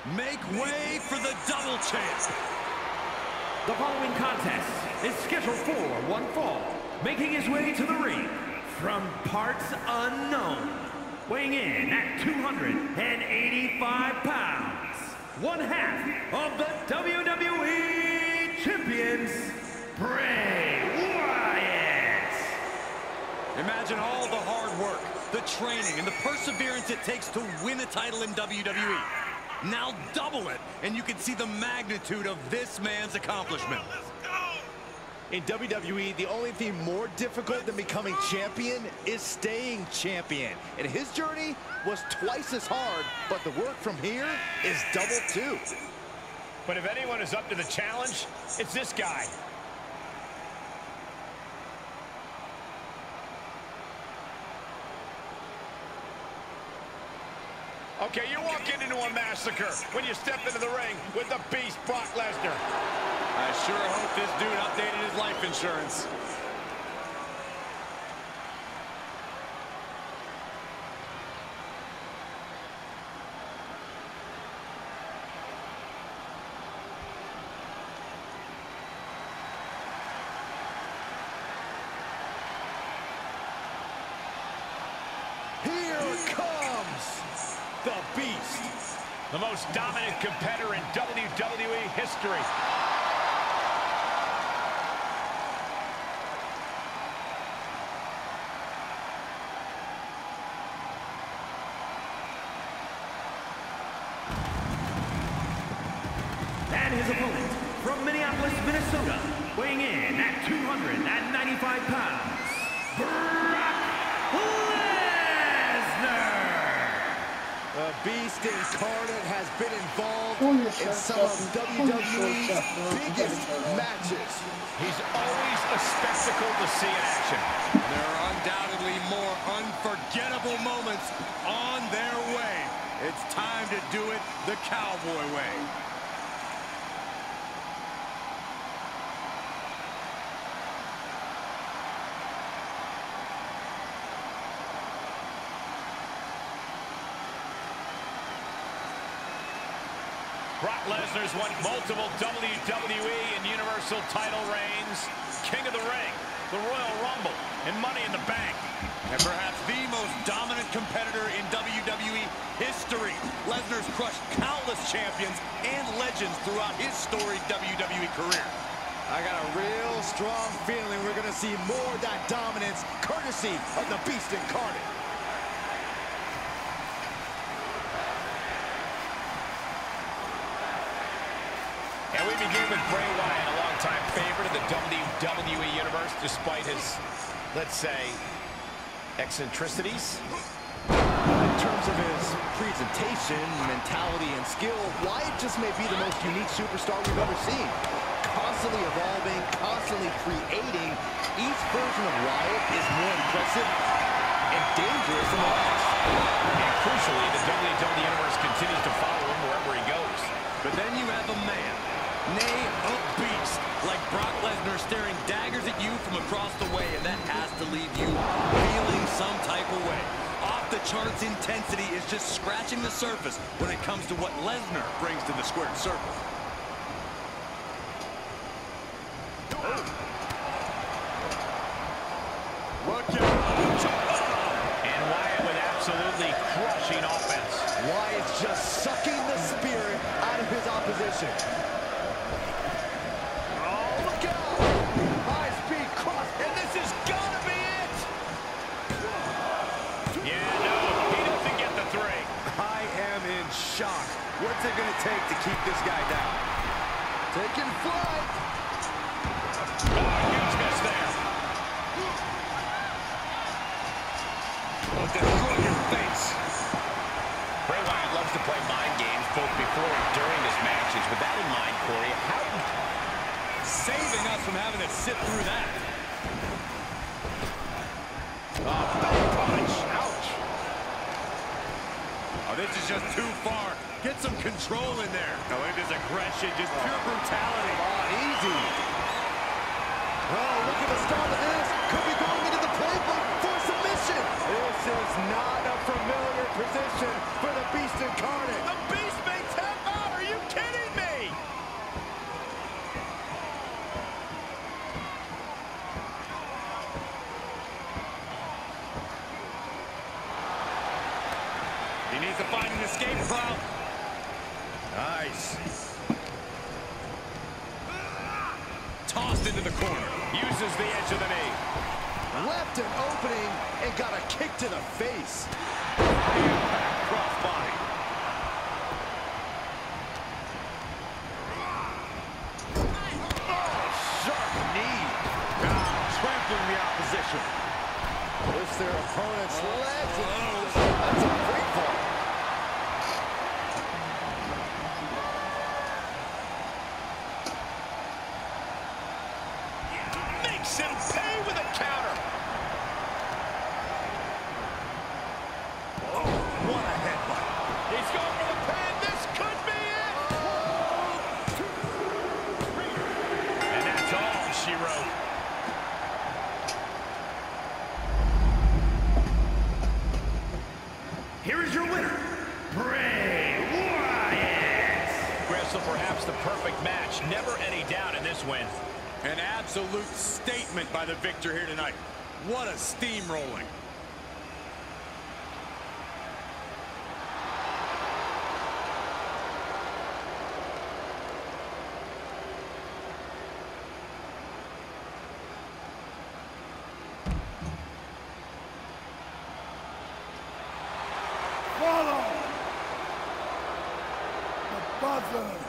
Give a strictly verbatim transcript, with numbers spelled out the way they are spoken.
Make way for the double champ. The following contest is scheduled for one fall, making his way to the ring from parts unknown, weighing in at two hundred eighty-five pounds, one half of the W W E Champions, Bray Wyatt. Imagine all the hard work, the training, and the perseverance it takes to win a title in W W E. Now double it, and you can see the magnitude of this man's accomplishment. In W W E, the only thing more difficult than becoming champion is staying champion. And his journey was twice as hard, but the work from here is double too. But if anyone is up to the challenge, it's this guy. Okay, you're walking into a massacre when you step into the ring with the Beast, Brock Lesnar. I sure hope this dude updated his life insurance. Here comes the Beast. The most dominant competitor in W W E history. And his opponent from Minneapolis, Minnesota, weighing in at two hundred ninety-five pounds, Brock Lesnar. The Beast incarnate has been involved in some of W W E's biggest matches. He's always a spectacle to see in action. There are undoubtedly more unforgettable moments on their way. It's time to do it the cowboy way. Brock Lesnar's won multiple W W E and Universal title reigns, King of the Ring, the Royal Rumble, and Money in the Bank. And perhaps the most dominant competitor in W W E history. Lesnar's crushed countless champions and legends throughout his storied W W E career. I got a real strong feeling we're going to see more of that dominance courtesy of the Beast incarnate. And we begin with Bray Wyatt, a longtime favorite of the W W E Universe, despite his, let's say, eccentricities. In terms of his presentation, mentality, and skill, Wyatt just may be the most unique superstar we've ever seen. Constantly evolving, constantly creating, each version of Wyatt is more impressive and dangerous than the last. And crucially, the W W E Universe continues to follow him wherever he goes. But then you have a man, nay, a beast, like Brock Lesnar staring daggers at you from across the way, and that has to leave you feeling some type of way. Off-the-charts intensity is just scratching the surface when it comes to what Lesnar brings to the squared circle. Look out. And Wyatt with absolutely crushing offense. Wyatt's just sucking the spirit out of his opposition. Oh, look out! High-speed cross, and this is gotta be it! Yeah, no, he doesn't get the three. I am in shock. What's it gonna take to keep this guy down? Taking flight. Oh, huge miss there. Oh, destroy your face. Bray Wyatt loves to play mind games both before and during his matches. With that in mind, Corey, how... Saving us from having to sit through that. Oh, belly punch. Ouch. Oh, this is just too far. Get some control in there. Oh, look at his aggression, just pure brutality. Oh, easy. Oh, look at the start of this. Could be going into the playbook for submission. This is not a familiar position for the Beast incarnate. The Beast may tap out. to find an escape route. Nice. Tossed into the corner. Uses the edge of the knee. Left an opening and got a kick to the face. Impact cross body. Oh, sharp knee. Now trampling the opposition. Lifts their opponent's Oh. legs. Oh. That's a great fall. Makes him pay with a counter. Oh, what a headbutt. He's going for the pin. This could be it. And that's all she wrote. Here is your winner, Bray Wyatt. Wrestle perhaps the perfect match. Never any doubt in this win. An absolute statement by the victor here tonight. What a steamrolling. Follow the buzzer.